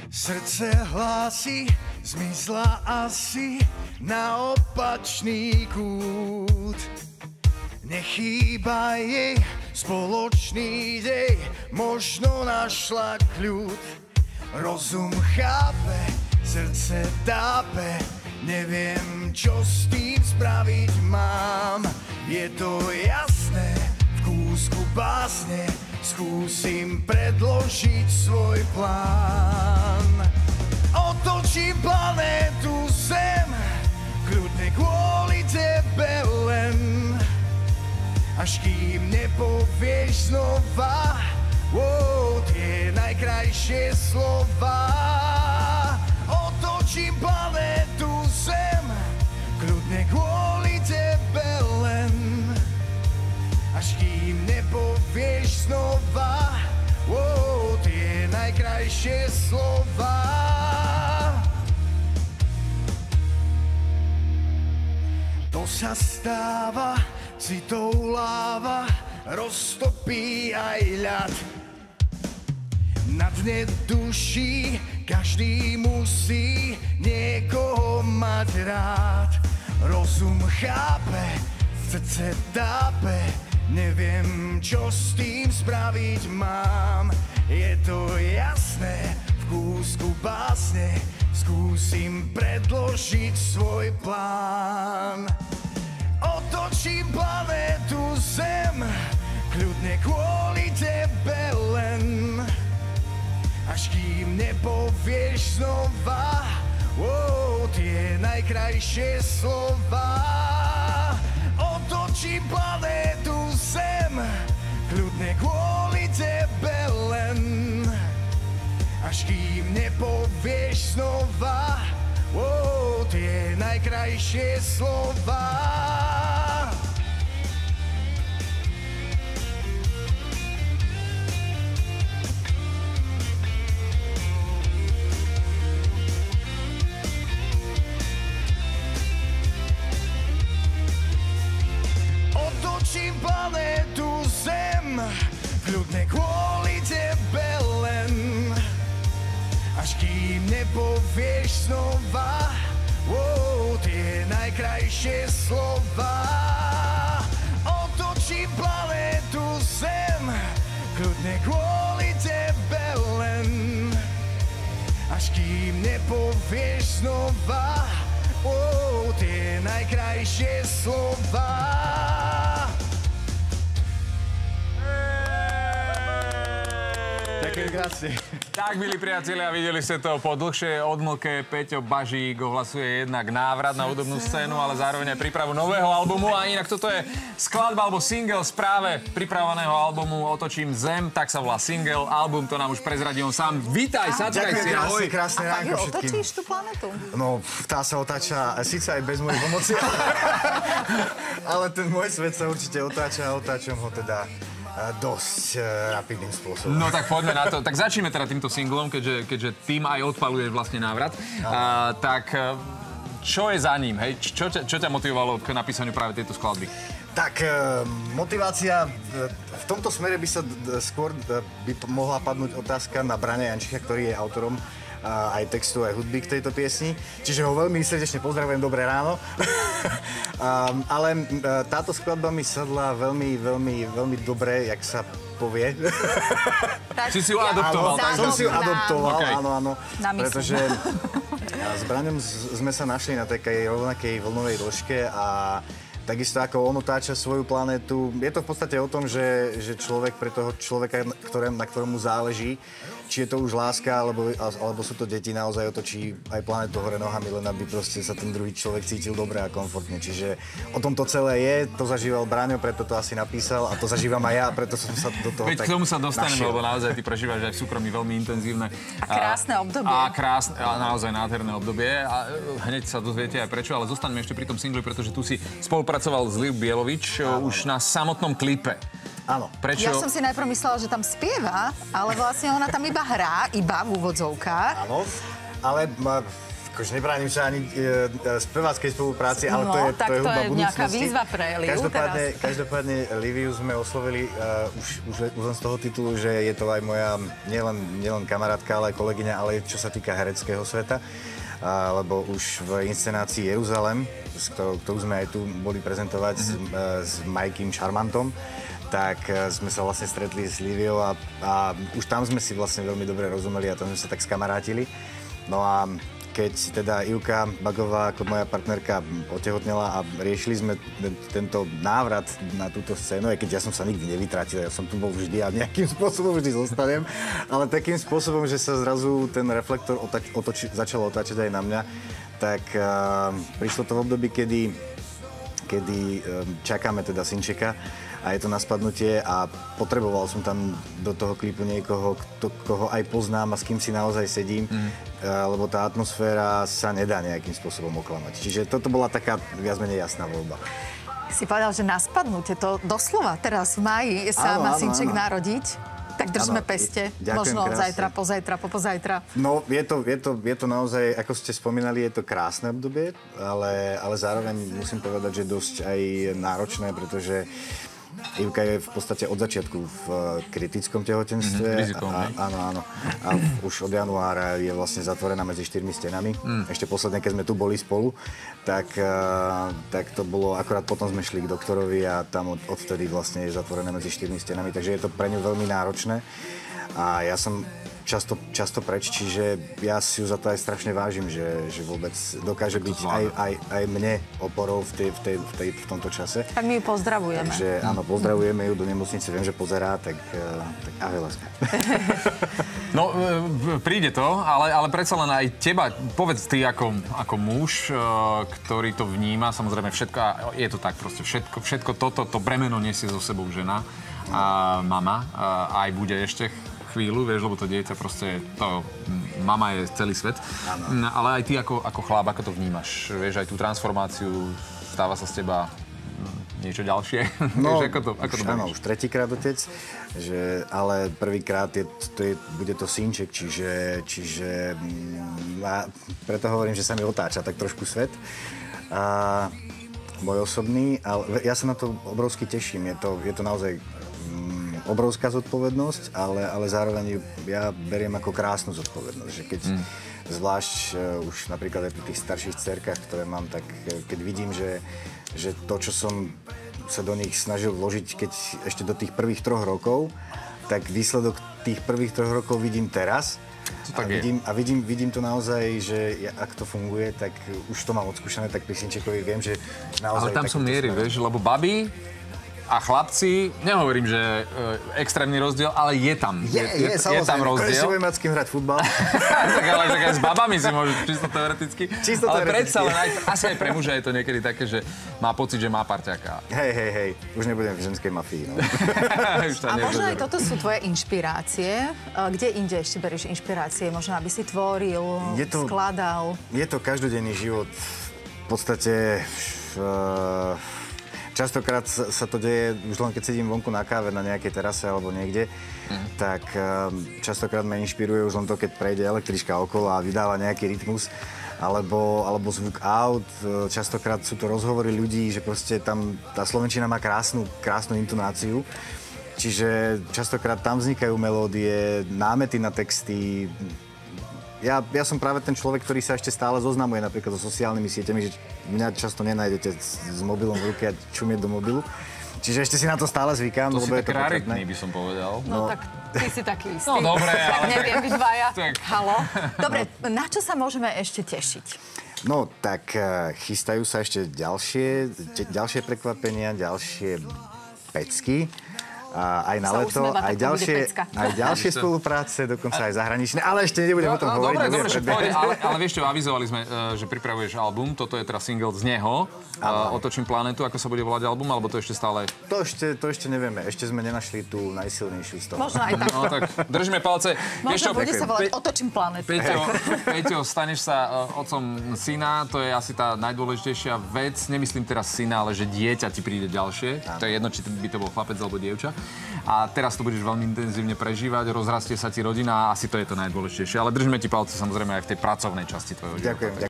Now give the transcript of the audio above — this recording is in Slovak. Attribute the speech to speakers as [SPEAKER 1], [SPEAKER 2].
[SPEAKER 1] Srdce hlási, zmizla asi na opačný kút. Nechýba jej spoločný dej, možno našla kľud. Rozum chápe, srdce tápe, neviem, čo s tým spraviť mám. Je to jasné, v kúsku básne skúsim predložiť svoj plán. Otočím planétu Zem, kľudne kvôli tebe len. Až kým nepovieš znova tie najkrajšie slova. Otočím planétu Zem, kľudne kvôli tebe len. Až kým nepovieš znova tie najkrajšie slova. To sa stáva, citou láva roztopí aj ľad. Na dne duší každý musí niekoho mať rád. Rozum chápe, srdce tápe, neviem, čo s tým spraviť mám. Je to jasné, v kúsku básne skúsim predložiť svoj plán. Otočím planétu Zem, kľudne kvôli tebe len. Až kým nepovieš znova tie najkrajšie slova. Otočím planétu Zem, kľudne kvôli tebe len. Až kým nepovieš znova tie najkrajšie slova. Otočím planétu Zem, kľudne kvôli tebe len. Až kým nepovieš znova tie najkrajšie slova. Otočím planétu Zem, kľudne kvôli tebe len. Až kým nepovieš znova tie najkrajšie slova. Ďakujem krásne.
[SPEAKER 2] Tak, milí priatelia, videli ste to po dlhšej odmlke. Peťo Bažík ohlasuje jednak návrat na hudobnú scénu, ale zároveň aj prípravu nového albumu. A inak toto je skladba alebo single z práve pripravovaného albumu Otočím Zem, tak sa volá single. Album to nám už prezradí on sám. Vítaj, satkaj si, ahoj.
[SPEAKER 1] Krásne ránko všetkým.
[SPEAKER 3] Otočíš tú planetu?
[SPEAKER 1] No, tá sa otáča, síce aj bez mojej pomoci, ale ten môj svet sa určite otáča a otáčam ho teda dosť rapidným spôsobom.
[SPEAKER 2] No tak poďme na to. Tak začneme teda týmto singlom, keďže tým aj odpaluje vlastne návrat. Tak čo je za ním, hej? Čo ťa motivovalo k napísaniu práve tejto skladby?
[SPEAKER 1] Tak, motivácia, v tomto smere by sa skôr mohla padnúť otázka na Braňa Jančicha, ktorý je autorom aj textu, aj hudby k tejto piesni. Čiže ho veľmi srdečne pozdravujem, dobré ráno. Ale táto skladba mi sadla veľmi dobre, jak sa povie.
[SPEAKER 2] Si ju adoptoval, tak?
[SPEAKER 1] Som si ju adoptoval,
[SPEAKER 2] okay.
[SPEAKER 1] Áno. Pretože s Braňom sme sa našli na takej rovnakej vlnovej dĺžke a takisto ako on otáča svoju planétu. Je to v podstate o tom, že človek pre toho človeka, na ktorom mu záleží, či je to už láska, alebo sú to deti, naozaj otočí aj planetu hore nohami, len aby proste sa ten druhý človek cítil dobre a komfortne. Čiže o tom to celé je, to zažíval Braňo, preto to asi napísal a to zažívam aj ja, preto som sa do toho
[SPEAKER 2] tak k tomu sa dostaneme, lebo naozaj ty prežívaš aj v súkromí veľmi intenzívne.
[SPEAKER 3] A krásne obdobie.
[SPEAKER 2] A naozaj nádherné obdobie. A hneď sa dozviete aj prečo, ale zostaňme ešte pri tom singli, pretože tu si spolupracoval s Liv Bielovič už na samotnom klipe.
[SPEAKER 1] Áno.
[SPEAKER 2] Prečo?
[SPEAKER 3] Ja som si najprv myslela, že tam spieva, ale vlastne ona tam iba hrá, iba v úvodzovkách.
[SPEAKER 1] Áno, ale v Akože nebránim sa ani speváckej spolupráci, ale
[SPEAKER 3] No,
[SPEAKER 1] to je
[SPEAKER 3] tak to
[SPEAKER 1] hudba
[SPEAKER 3] je nejaká
[SPEAKER 1] budúcnosti.
[SPEAKER 3] výzva pre Liu
[SPEAKER 1] Každopádne Liviu sme oslovili už len z toho titulu, že je to aj moja nielen kamarátka, ale aj kolegyňa, ale čo sa týka hereckého sveta. Lebo už v inscenácii Jeruzalem, ktorú sme aj tu boli prezentovať s Majkým Šarmantom, tak sme sa vlastne stretli s Liviou a už tam sme si vlastne veľmi dobre rozumeli a tam sme sa tak skamarátili. No a keď teda Ivka Bagová ako moja partnerka otehotnela a riešili sme tento návrat na túto scénu, aj keď ja som sa nikdy nevytratil, ja som tu bol vždy a nejakým spôsobom vždy zostanem, ale takým spôsobom, že sa zrazu ten reflektor začal otáčať aj na mňa, tak prišlo to v období, kedy čakáme teda synčeka a je to na spadnutie a potreboval som tam do toho klipu niekoho, koho aj poznám a s kým si naozaj sedím, lebo tá atmosféra sa nedá nejakým spôsobom oklamať. Čiže toto bola taká viac menej jasná voľba.
[SPEAKER 3] Si povedal, že na spadnutie, to doslova teraz v máji sa má synček narodiť. Tak držme peste. Možno
[SPEAKER 1] krásne.
[SPEAKER 3] zajtra, pozajtra, popozajtra.
[SPEAKER 1] No, je to naozaj, ako ste spomínali, je to krásne obdobie, ale zároveň musím povedať, že dosť aj náročné, pretože Ivka je v podstate od začiatku v kritickom tehotenstve. Áno. A už od januára je vlastne zatvorená medzi 4 stenami. Ešte posledne, keď sme tu boli spolu, tak to bolo, akorát potom sme šli k doktorovi a tam odvtedy vlastne je zatvorená medzi 4 stenami, takže je to pre ňu veľmi náročné. A ja som často preč, čiže ja si ju za to aj strašne vážim, že vôbec dokáže byť aj mne oporou v tomto čase.
[SPEAKER 3] Tak my ju pozdravujeme.
[SPEAKER 1] Takže áno, pozdravujeme ju do nemocnice, viem, že pozerá, tak ahoj, láska.
[SPEAKER 2] No, príde to, ale predsa len aj teba, povedz ty ako muž, ktorý to vníma, samozrejme všetko, je to tak proste, všetko toto, to bremeno nesie so sebou žena a mama, aj bude ešte chvíľu, vieš, lebo to dieťa proste, mama je celý svet. Ano. Ale aj ty ako chlap, ako to vnímaš? Vieš, aj tú transformáciu, stáva sa z teba niečo ďalšie?
[SPEAKER 1] No,
[SPEAKER 2] vieš, ako to
[SPEAKER 1] áno, už tretíkrát otec, ale prvýkrát bude to synček, čiže preto hovorím, že sa mi otáča tak trošku svet. Môj osobný, ale ja sa na to obrovsky teším. Je to naozaj obrovská zodpovednosť, ale zároveň ja beriem ako krásnu zodpovednosť, že keď zvlášť už napríklad aj pri tých starších dcerkách, ktoré mám, tak keď vidím, že to, čo som sa do nich snažil vložiť, keď ešte do tých prvých 3 rokov, tak výsledok tých prvých 3 rokov vidím teraz. A vidím to naozaj, že ak to funguje, tak už to mám odskúšané, tak pri synčekovi viem, že naozaj...
[SPEAKER 2] Ale tam sú miery, vieš, lebo babi a chlapci, nehovorím, že extrémny rozdiel, ale je tam.
[SPEAKER 1] Je
[SPEAKER 2] tam rozdiel.
[SPEAKER 1] Konečne budem mať s kým hrať futbal.
[SPEAKER 2] ale aj s babami si môžu, čisto teoreticky. Ale predsa len asi aj pre muža je to niekedy také, že má pocit, že má parťaka.
[SPEAKER 1] Hej, už nebudem v ženskej mafii, no.
[SPEAKER 3] A možno aj toto sú tvoje inšpirácie. Kde inde ešte berieš inšpirácie? Možno, aby si tvoril, skladal?
[SPEAKER 1] Je to každodenný život. V podstate... Častokrát sa to deje, už len keď sedím vonku na káve na nejakej terase alebo niekde, tak častokrát ma inšpiruje už len to, keď prejde električka okolo a vydáva nejaký rytmus, alebo zvuk aut. Častokrát sú to rozhovory ľudí, že proste tam tá slovenčina má krásnu intonáciu. Čiže častokrát tam vznikajú melódie, námety na texty. Ja som práve ten človek, ktorý sa ešte stále zoznamuje napríklad so sociálnymi sieťami, že mňa často nenájdete s mobilom v ruke a čumieť do mobilu. Čiže ešte si na to stále zvykám.
[SPEAKER 2] To si tak raritný, by som povedal.
[SPEAKER 3] No tak ty si taký istý.
[SPEAKER 2] No dobre, ale...
[SPEAKER 3] Tak neviem, vy dvaja.
[SPEAKER 2] Tak.
[SPEAKER 3] Haló. Dobre, na čo sa môžeme ešte tešiť?
[SPEAKER 1] No tak chystajú sa ešte ďalšie prekvapenia, ďalšie pecky. Aj na leto, aj ďalšie spolupráce, dokonca aj zahraničné, ale ešte nebudem o tom hovoriť.
[SPEAKER 2] Dobre, však pohode, ale vieš čo, avizovali sme, že pripravuješ album, toto je teraz single z neho, Otočím planetu, ako sa bude volať album, alebo to ešte stále?
[SPEAKER 1] To ešte nevieme, ešte sme nenašli tú najsilnejšiu z toho.
[SPEAKER 3] Možno aj tak.
[SPEAKER 2] No tak držíme palce.
[SPEAKER 3] Možno bude sa volať Otočím planetu.
[SPEAKER 2] Peťo, staneš sa otcom syna, to je asi tá najdôležitejšia vec, nemyslím teraz syna, ale že dieťa ti príde ďalšie, to je jedno, či by to bol chlapec alebo dievča. A teraz to budeš veľmi intenzívne prežívať, rozrastie sa ti rodina a asi to je to najdôležitejšie. Ale držíme ti palce samozrejme aj v tej pracovnej časti tvojho života.
[SPEAKER 1] Ďakujem.